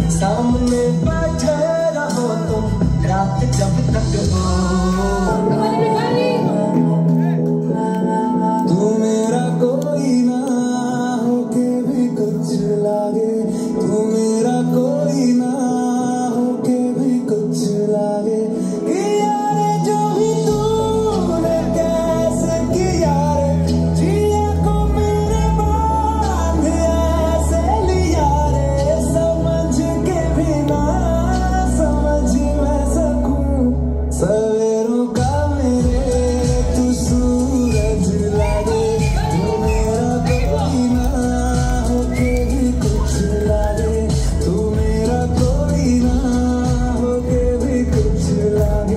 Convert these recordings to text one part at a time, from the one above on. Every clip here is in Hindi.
सामने बैठे रहो तुम रात जब तक हो। तू मेरा कोई ना होके भी कुछ लागे, तू मेरा कोई ना होके भी कुछ लागे। यारे जो भी तूने कैसे किया रे, जिया को मेरे बांध ऐसे लिया रे, समझ के भी ना समझ मैं सकूं। सवेरों का मेरे तू सूरज लागे, तू मेरा कोई ना होके भी कुछ लागे, तू मेरा कोई ना होके भी कुछ लागे।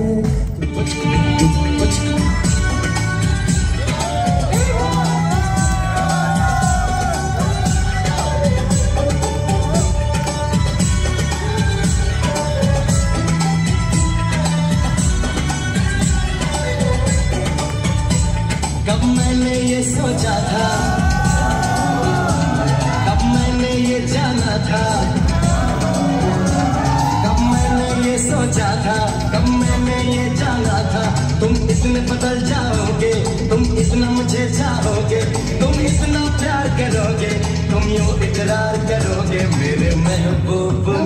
कब मैंने ये सोचा था, कब मैंने ये जाना था, कब मैंने ये सोचा था, कब मैंने ये जाना था। तुम इतने बदल जाओगे, तुम इतना मुझे चाहोगे, तुम इतना प्यार करोगे, तुम यूं इकरार करोगे मेरे महबूब।